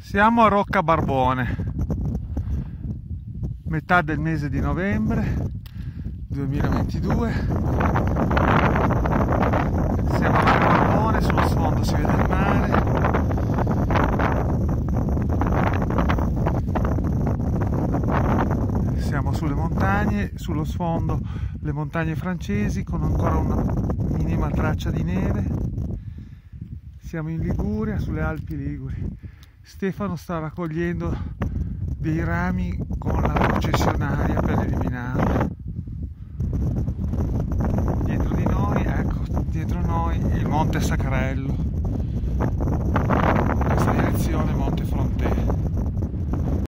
Siamo a Rocca Barbone, metà del mese di novembre 2022. Siamo a Rocca Barbone, sullo sfondo si vede il mare. Siamo sulle montagne, sullo sfondo le montagne francesi con ancora una minima traccia di neve. Siamo in Liguria, sulle Alpi Liguri. Stefano sta raccogliendo dei rami con la processionaria per eliminarlo. Dietro di noi, ecco, dietro noi il Monte Sacrello.